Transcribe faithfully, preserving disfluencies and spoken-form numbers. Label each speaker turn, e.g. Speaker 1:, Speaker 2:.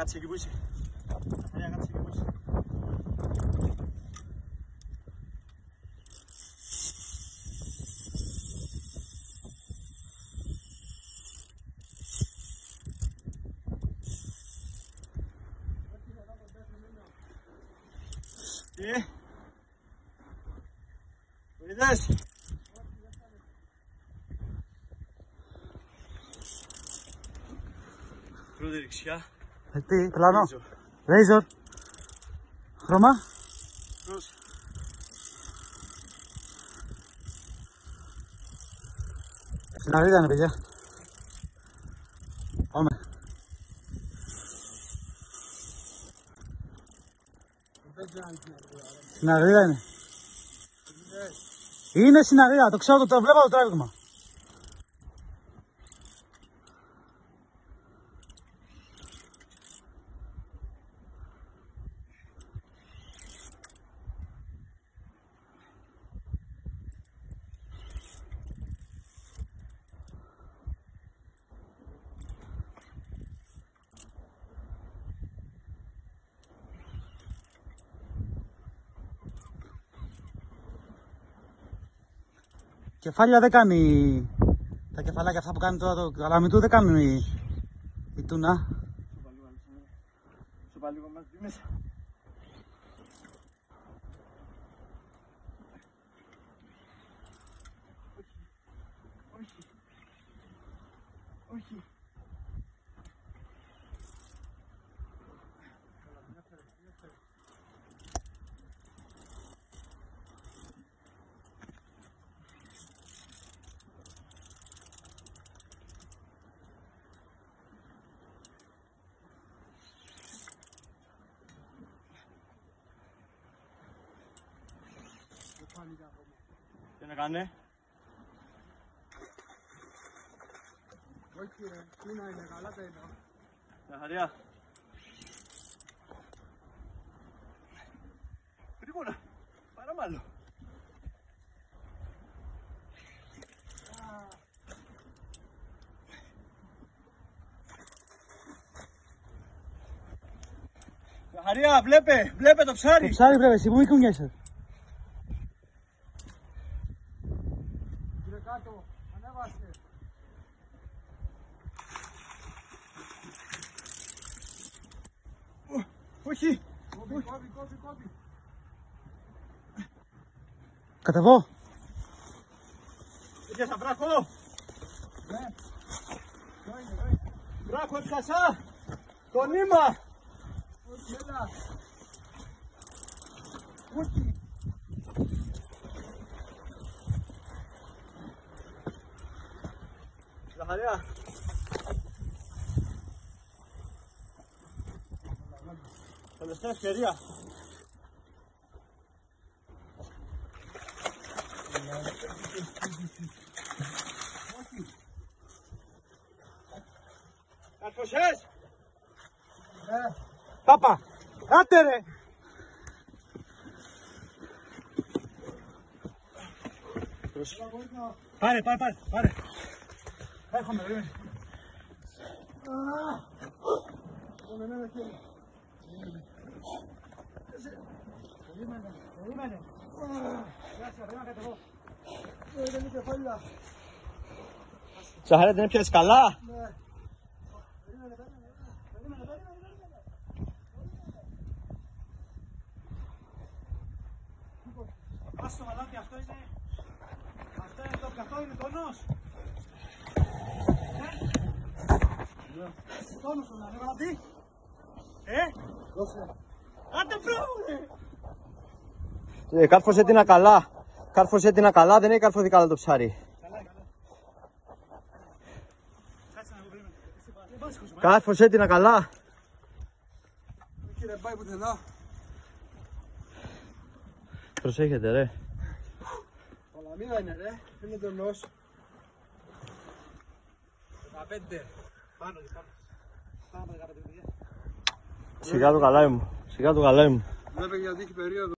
Speaker 1: κάτσε εκεί που είσαι. Ζαχαρία, κάτσε εκεί που είσαι. Τι? Το είδες? Πρώτη δεξιά.
Speaker 2: Ε, τι, πλάνο. Razor. Χρώμα.
Speaker 1: Ροζ.
Speaker 2: Στην αγρίδα είναι, παιδιά. Πάμε. Στην αγρίδα είναι. Είναι στην αγρίδα, το ξέρω, το, το βλέπω το τράβηγμα. Κεφάλια δεν κάνει, τα κεφαλάκια αυτά που κάνει τώρα το καλαμιτού δεν κάνουν η, η τούνα.
Speaker 1: Σοπα λίγο μας μπει μέσα. Όχι, όχι, όχι. Τι να κάνε?
Speaker 3: Όχι ρε, τι να είναι, καλά τα είδα.
Speaker 1: Ζαχαρία. Γρήγορα, παραμάλλω. Ζαχαρία, βλέπε, βλέπε το ψάρι.
Speaker 2: Το ψάρι πρέπει, εσύ που μη κουνιέσαι.
Speaker 3: Κύριε κάτω, ανέβασε.
Speaker 1: Όχι.
Speaker 3: Κόβει, κόβει, κόβει, κόβει.
Speaker 2: Κατεβώ.
Speaker 1: Είχε σαν βράχο.
Speaker 3: Ναι. Ποιο είναι, ρε.
Speaker 1: Βράχο έπιασα. Το νήμα.
Speaker 3: Όχι, έλα. Όχι.
Speaker 1: Ζαχαρία. Τελευταία ευκαιρία. Καρφωσές!
Speaker 3: Ε,
Speaker 2: Πάπα, άτε ρε.
Speaker 1: Πάρε, πάρε, πάρε, πάρε.
Speaker 3: έρχομαι, ρε. Πάμε, ναι, ναι, χέρι. Περίμενε, περίμενε. Κάτσε, πρέπει να κατεβώ. Ε, δεν είναι κεφάλια.
Speaker 1: Ζαχαρία, την έπιασες καλά.
Speaker 3: Ναι. Περίμενε, περίμενε, περίμενε, περίμενε, περίμενε.
Speaker 1: Άσο το μαλάτι, αυτό είναι. Αυτό είναι το καθό, είναι τόνος.
Speaker 3: Τόνος τον ανέβαλα τι.
Speaker 1: Ε,
Speaker 3: Δώσε.
Speaker 1: άντε πρόβλε.
Speaker 4: Ε, κάρφωσε την καλά. Κάρφωσε την καλά, δεν έχει καρφωθεί καλά το ψάρι.
Speaker 1: Καλά, καλά. Κάτσε να το περίμενε. Δεν πας χωρίς
Speaker 4: Κάρφωσε την καλά.
Speaker 3: Κύριε, πάει πουθενά.
Speaker 4: Προσέχετε ρε.
Speaker 3: Παλαμίδα είναι, ρε. Είναι τονός. δεκαπέντε.
Speaker 1: πάνω και πάνω. Πάνω από δεκαπέντε παιδιά.
Speaker 4: Σιγά το καλάι μου. Σιγά το καλάι μου.
Speaker 3: Βλέπε γιατί έχει περίοδο.